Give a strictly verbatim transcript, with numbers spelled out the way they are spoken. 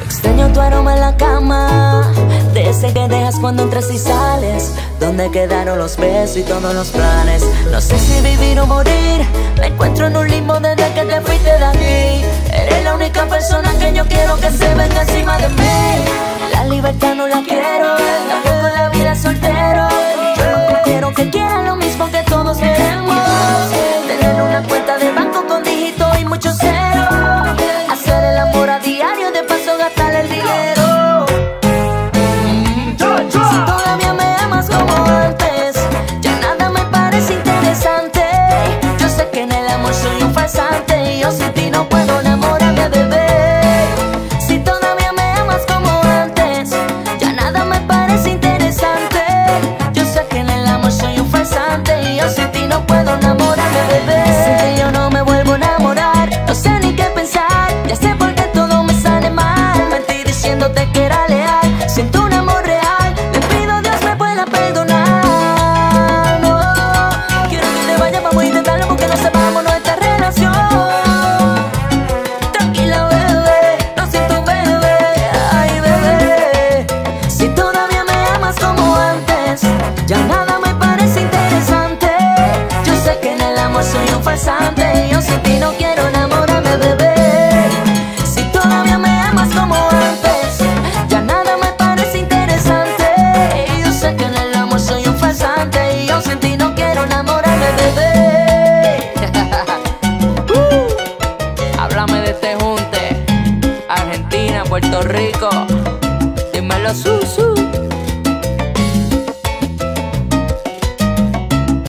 Extraño tu aroma en la cama, de ese que dejas cuando entras y sales. ¿Dónde quedaron los besos y todos los planes? No sé si vivir o morir. Me encuentro en un limbo desde que te fuiste de aquí. Eres la única persona que yo quiero que se venga encima de mí. La libertad no la quiero, tampoco la vida soltero. Yo lo que quiero que quieran lo mismo que todos queremos. Tener una cuenta de banco con dígito y mucho cero. Hacer el amor a diario, de paso gastar el dinero. Si todavía me amas como antes, ya nada me parece interesante. Yo sé que en el amor soy un farsante y yo sin ti no puedo enamorarme, bebé. Si todavía me amas como antes, ya nada me parece interesante. Yo sé que en el amor soy un farsante y yo sin ti no puedo enamorarme, bebé. Sé que yo no me vuelvo a enamorar, no sé ni qué pensar. Ya sé por qué todo me sale mal. Mentí diciéndote que era leal. Siento un amor real, le pido a Dios me pueda perdonar. No, quiero que te vayas, vamos a intentarlo porque no sepamos nuestra relación. Tranquila, bebé, lo siento, bebé. Ay, bebé, si todavía me amas como antes, ya nada me parece interesante. Yo sé que en el amor soy un farsante.